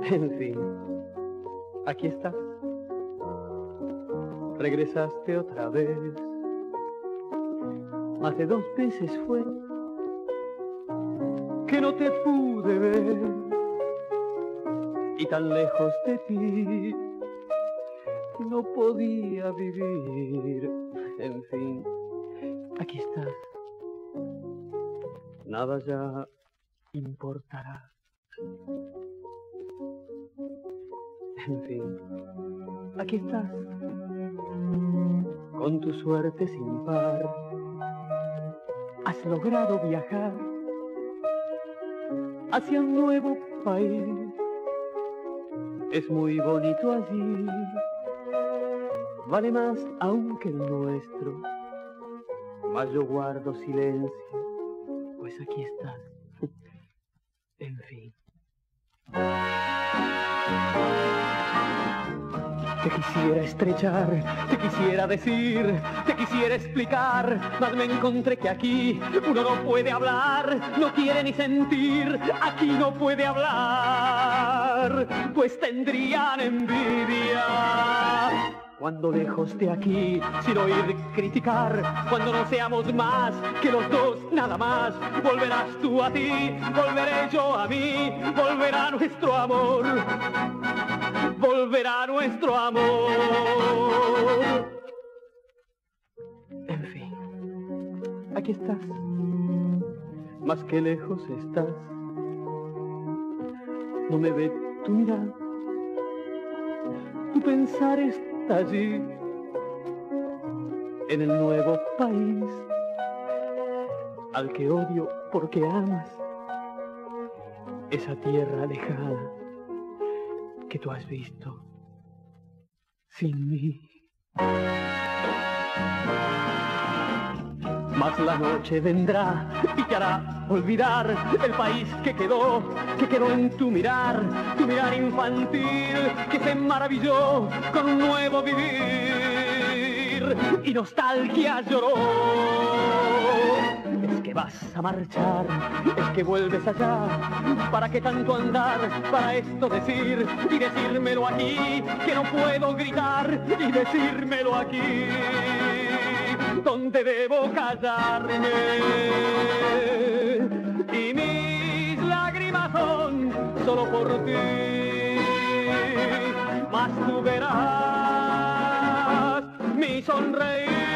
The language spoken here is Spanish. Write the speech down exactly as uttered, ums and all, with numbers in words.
En fin, aquí estás. Regresaste otra vez. Hace dos veces fue que no te pude ver, y tan lejos de ti no podía vivir. En fin, aquí estás. Nada ya importará. En fin, aquí estás, con tu suerte sin par. Has logrado viajar hacia un nuevo país. Es muy bonito allí, vale más aún que el nuestro. Mas yo guardo silencio, pues aquí estás. En fin. Te quisiera estrechar, te quisiera decir, te quisiera explicar, mas me encontré que aquí uno no puede hablar, no quiere ni sentir, aquí no puede hablar, pues tendrían envidia. Cuando lejos de aquí, sin oír criticar, cuando no seamos más que los dos nada más, volverás tú a ti, volveré yo a mí, volverá nuestro amor, volverá nuestro amor. En fin, aquí estás, más que lejos estás, no me ve tu mirar, tu pensar está allí, en el nuevo país, al que odio porque amas, esa tierra lejana que tú has visto sin mí. Mas la noche vendrá y te hará olvidar el país que quedó, que quedó en tu mirar, tu mirar infantil que se maravilló con un nuevo vivir y nostalgia lloró. Es que vas a marchar, es que vuelves allá, ¿para qué tanto andar? Para esto decir y decírmelo aquí, que no puedo gritar y decírmelo aquí, donde debo callarme. Y mis lágrimas son solo por ti, mas tú verás mi sonreír.